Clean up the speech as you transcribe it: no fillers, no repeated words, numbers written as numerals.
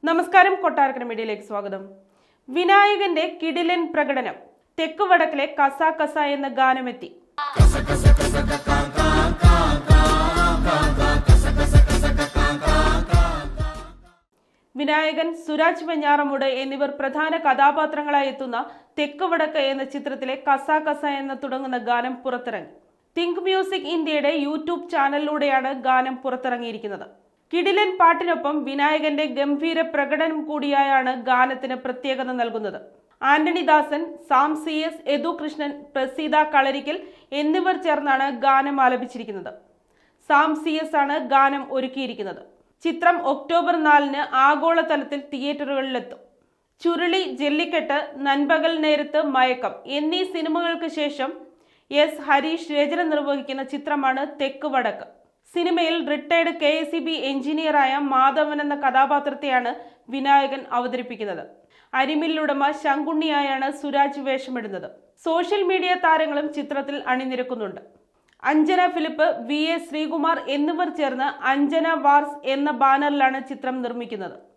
നമസ്കാരം, കൊട്ടാരക്കര മീഡിയയിലേക്ക് സ്വാഗതം. വിനായകന്റെ കിടിലൻ പ്രകടനം. തെക്ക് വടക്കിലെ കസ കസ എന്ന ഗാനമെത്തി. വിനായകൻ, സുരാജ് വെഞ്ഞാറമൂട് എന്നിവർ പ്രധാന കഥാപാത്രങ്ങളായി എത്തുന്ന തെക്ക് വടക്ക് എന്ന ചിത്രത്തിലെ കസ കസ എന്ന് തുടങ്ങുന്ന ഗാനം പുറത്തിറങ്ങി. തിങ്ക് മ്യൂസിക് ഇന്ത്യയുടെ യൂട്യൂബ് ചാനലിലൂടെയാണ് ഗാനം പുറത്തിറങ്ങിയിരിക്കുന്നത്. കിടിലൻ പാട്ടിനൊപ്പം വിനായകന്റെ ഗംഭീര പ്രകടനം കൂടിയായാണ് ഗാനത്തിന് പ്രത്യേകത നൽകുന്നത്. ആന്റണി ദാസൻ, സാം CS, യദു കൃഷ്ണൻ, പ്രസീത കളരിക്കൽ എന്നിവർ ചേർന്നാണ് ഗാനം ആലപിച്ചിരിക്കുന്നത്. സാം CS ആണ് ഗാനം ഒരുക്കിയിരിക്കുന്നത്. ചിത്രം ഒക്ടോബർ 4-ന് ആഗോളതലത്തിൽ തിയേറ്ററുകളിലെത്തും. ചുരുളി, ജല്ലിക്കെട്ട്, നൻപകൽ നേരത്ത്, മയക്കം എന്നീ സിനിമകൾക്ക് ശേഷം ഹരീഷ് രചന നിർവഹിക്കുന്ന ചിത്രമാണ് തെക്ക് വടക്ക്. സിനിമയിൽ റിട്ടയർഡ് KSEB എഞ്ചിനീയറായ മാധവൻ എന്ന കഥാപാത്രത്തെയാണ് വിനായകൻ അവതരിപ്പിക്കുന്നത്. അരിമില്ലുടമ ശങ്കുണ്ണിയായാണ് സുരാജ് വേഷമിടുന്നത്. സോഷ്യൽ മീഡിയ താരങ്ങളും ചിത്രത്തിൽ അണിനിരക്കുന്നുണ്ട്. അഞ്ജന ഫിലിപ്പ്, VA ശ്രീകുമാർ എന്നിവർ ചേർന്ന് അഞ്ജന വാർസ് എന്ന ബാനറിലാണ് ചിത്രം നിർമ്മിക്കുന്നത്.